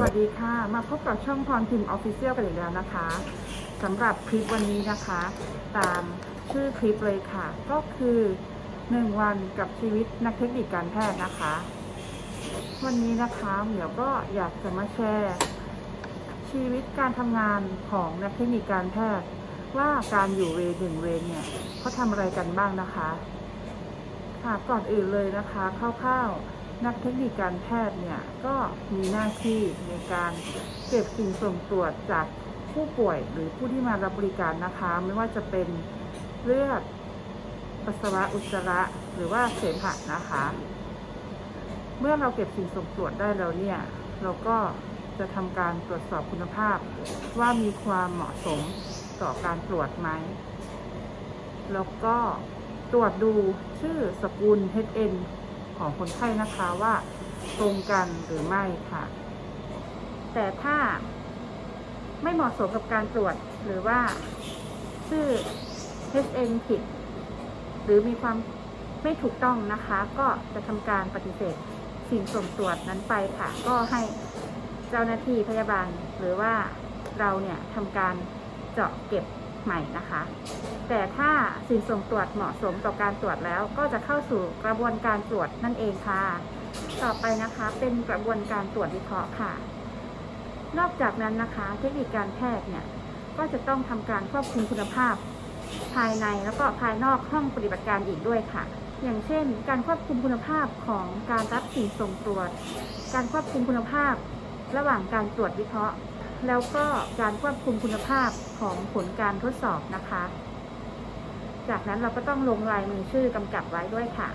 วัสดีค่ะมาพบกับช่องพรพิมพ์ Official กันอีกแล้วนะคะสำหรับคลิปวันนี้นะคะตามชื่อคลิปเลยค่ะก็คือ1 วันกับชีวิตนักเทคนิคการแพทย์นะคะวันนี้นะคะเหมียวก็อยากจะมาแชร์ชีวิตการทำงานของนักเทคนิคการแพทย์ว่าการอยู่เวร1 เวรเนี่ยเขาทำอะไรกันบ้างนะคะค่ะก่อนอื่นเลยนะคะคร่าวๆนักเทคนิคการแพทย์เนี่ยก็มีหน้าที่ในการเก็บสิ่งส่งตรวจจากผู้ป่วยหรือผู้ที่มารับบริการนะคะไม่ว่าจะเป็นเลือดปัสสาวะอุจจาระหรือว่าเสมหะนะคะเมื่อเราเก็บสิ่งส่งตรวจได้แล้วเนี่ยเราก็จะทำการตรวจสอบคุณภาพว่ามีความเหมาะสมต่อการตรวจไหมแล้วก็ตรวจดูชื่อสกุล HN ของคนไข้นะคะว่าตรงกันหรือไม่ค่ะแต่ถ้าไม่เหมาะสมกับการตรวจหรือว่าชื่อ HN ผิดหรือมีความไม่ถูกต้องนะคะก็จะทำการปฏิเสธสิ่งส่งตรวจนั้นไปค่ะก็ให้เจ้าหน้าที่พยาบาลหรือว่าเราเนี่ยทำการเจาะเก็บใหม่นะคะแต่ถ้าสิ่งส่งตรวจเหมาะสมต่อการตรวจแล้วก็จะเข้าสู่กระบวนการตรวจนั่นเองค่ะต่อไปนะคะเป็นกระบวนการตรวจวิเคราะห์ค่ะนอกจากนั้นนะคะเทคนิคการแพทย์เนี่ยก็จะต้องทำการควบคุมคุณภาพภายในแล้วก็ภายนอกห้องปฏิบัติการอีกด้วยค่ะอย่างเช่นการควบคุมคุณภาพของการรับสิ่งส่งตรวจการควบคุมคุณภาพระหว่างการตรวจวิเคราะห์แล้วก็การควบคุมคุณภาพของผลการทดสอบนะคะจากนั้นเราก็ต้องลงลายมือชื่อกำกับไว้ด้วยค่ะ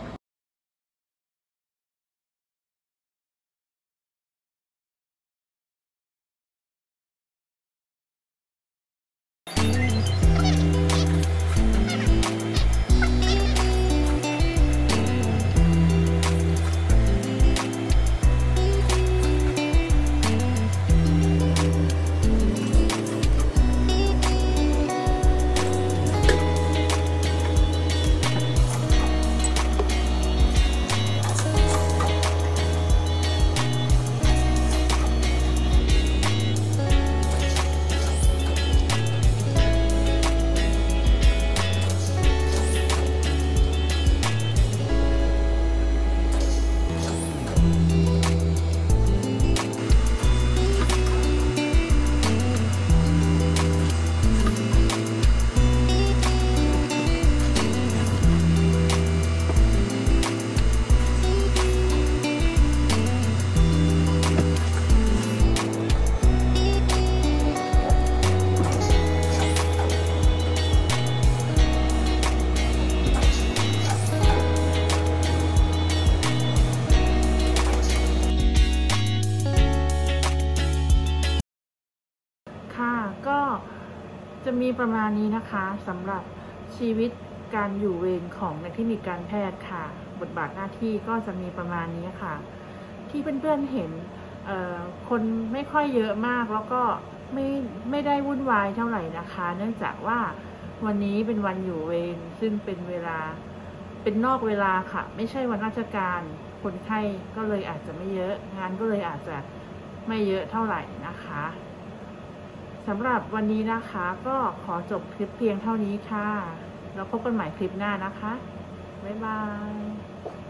ก็จะมีประมาณนี้นะคะสำหรับชีวิตการอยู่เวรของนักเทคนิคการแพทย์ค่ะบทบาทหน้าที่ก็จะมีประมาณนี้ค่ะที่เพื่อนๆเห็นคนไม่ค่อยเยอะมากแล้วก็ไม่ได้วุ่นวายเท่าไหร่นะคะเนื่องจากว่าวันนี้เป็นวันอยู่เวรซึ่งเป็นเวลาเป็นนอกเวลาค่ะไม่ใช่วันราชการคนไข้ก็เลยอาจจะไม่เยอะงานก็เลยอาจจะไม่เยอะเท่าไหร่นะคะสำหรับวันนี้นะคะก็ขอจบคลิปเพียงเท่านี้ค่ะแล้วพบกันใหม่คลิปหน้านะคะบ๊ายบาย